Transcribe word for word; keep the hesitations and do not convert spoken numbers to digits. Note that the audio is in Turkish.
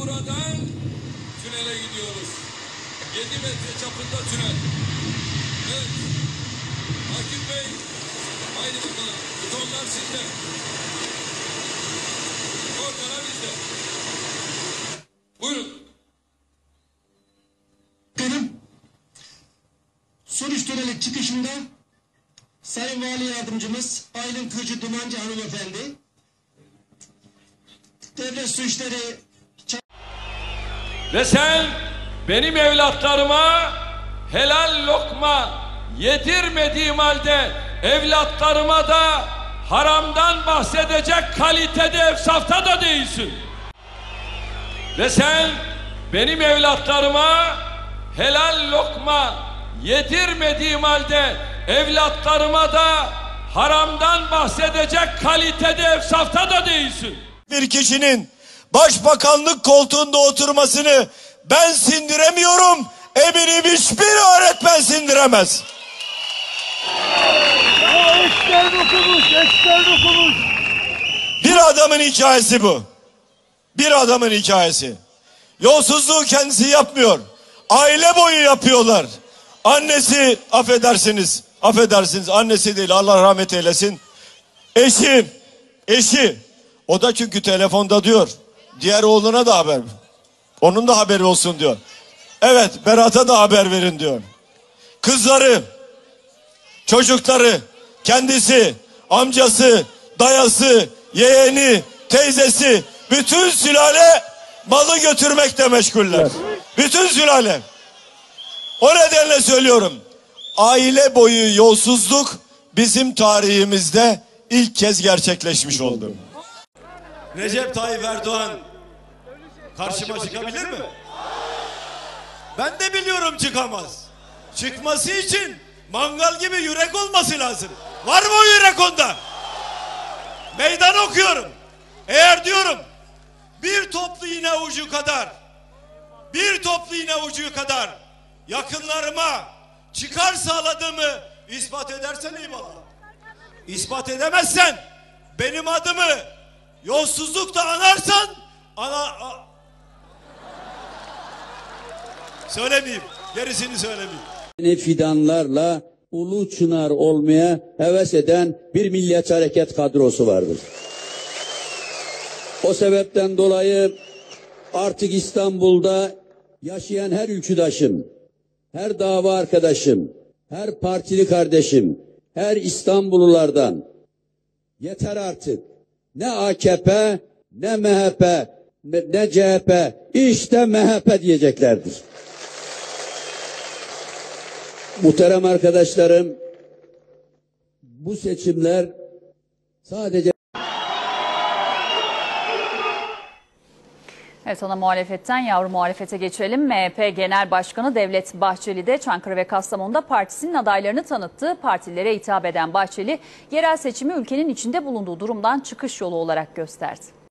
buradan tünele gidiyoruz. Yedi metre çapında tünel. Evet. Akif Bey, haydi bakalım. Butonlar sizde. Korkana bizde. Buyurun. Benim Suruç Tüneli çıkışında Sayın Vali Yardımcımız Aylin Kırcı Dumancı hanımefendi, devlet su işleri ve sen benim evlatlarıma helal lokma yedirmediğim halde evlatlarıma da haramdan bahsedecek kalitede efsafta da değilsin. Ve sen benim evlatlarıma helal lokma yedirmediğim halde evlatlarıma da haramdan bahsedecek kalitede efsafta da değilsin. Bir kişinin başbakanlık koltuğunda oturmasını ben sindiremiyorum, eminim hiçbir öğretmen sindiremez. Ya ekstern okumuş, ekstern okumuş. Bir adamın hikayesi bu. Bir adamın hikayesi. Yolsuzluğu kendisi yapmıyor. Aile boyu yapıyorlar. Annesi, affedersiniz, affedersiniz, annesi değil, Allah rahmet eylesin. Eşi, eşi. O da çünkü telefonda diyor. Diğer oğluna da haber. Onun da haberi olsun diyor. Evet, Berat'a da haber verin diyor. Kızları, çocukları, kendisi, amcası, dayası, yeğeni, teyzesi, bütün sülale malı götürmekle meşguller. Bütün sülale. O nedenle söylüyorum. Aile boyu yolsuzluk bizim tarihimizde ilk kez gerçekleşmiş oldu. Recep Tayyip Erdoğan karşıma çıkabilir mi? Ben de biliyorum çıkamaz. Çıkması için mangal gibi yürek olması lazım. Var mı o yürek onda? Meydan okuyorum. Eğer diyorum bir toplu iğne ucu kadar, bir toplu iğne ucu kadar yakınlarıma çıkar sağladığımı ispat edersen eyvallah. İspat edemezsen benim adımı yolsuzlukla anarsan ana a... söylemeyeyim. Gerisini söylemeyeyim. Ne fidanlarla ulu çınar olmaya heves eden bir milliyetçi hareket kadrosu vardır. O sebepten dolayı artık İstanbul'da yaşayan her ülküdaşım, her dava arkadaşım, her partili kardeşim, her İstanbullulardan yeter artık. Ne A K P, ne M H P, ne C H P, işte M H P diyeceklerdir. Muhterem arkadaşlarım, bu seçimler sadece... Evet, ana muhalefetten yavru muhalefete geçelim. M H P Genel Başkanı Devlet Bahçeli de Çankırı ve Kastamonu'da partisinin adaylarını tanıttı. Partilere hitap eden Bahçeli, yerel seçimi ülkenin içinde bulunduğu durumdan çıkış yolu olarak gösterdi.